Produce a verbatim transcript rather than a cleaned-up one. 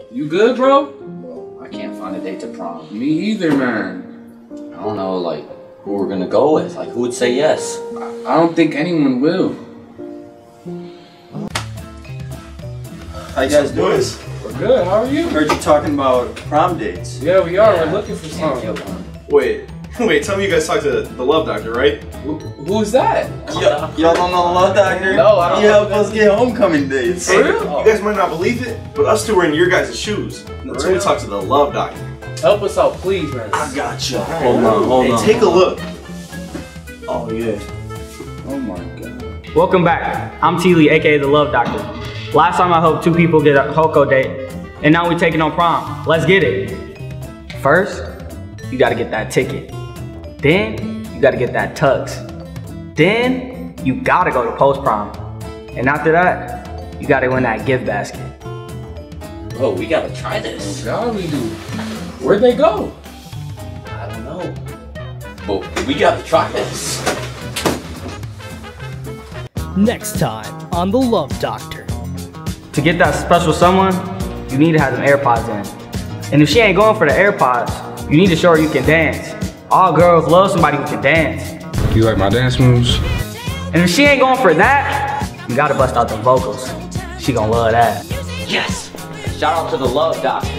You good, bro? Bro, I can't find a date to prom. Me either, man. I don't know, like, who we're gonna go with. Like, who would say yes? I, I don't think anyone will. How you guys doing? We're good. How are you? Heard you talking about prom dates. Yeah, we are. Yeah. We're looking for something. Wait, wait, tell me you guys talked to the love doctor, right? Who, who's that? Y'all don't know the love doctor? No, I don't He know. helped us get homecoming dates. For real? You guys might not believe it, but us two were in your guys' shoes. That's when we talked to the love doctor. Help us out, please, man. I gotcha. Hold on, hold Hey, on. take a look. Oh, yeah. Oh my god. Welcome back. I'm T Lee, aka the Love Doctor. Last time I helped two people get a Hoko date, and now we're taking on prom. Let's get it. First, you gotta get that ticket. Then, you gotta get that tux. Then, you gotta go to post prom. And after that, you gotta win that gift basket. Bro, we gotta try this. God, we do. Where'd they go? I don't know. But we gotta try this. Next time on The Love Doctor. To get that special someone, you need to have them AirPods in. And if she ain't going for the AirPods, you need to show her you can dance. All girls love somebody who can dance. You like my dance moves? And if she ain't going for that, you gotta bust out the vocals. She gonna love that. Yes! Shout out to the love doctor.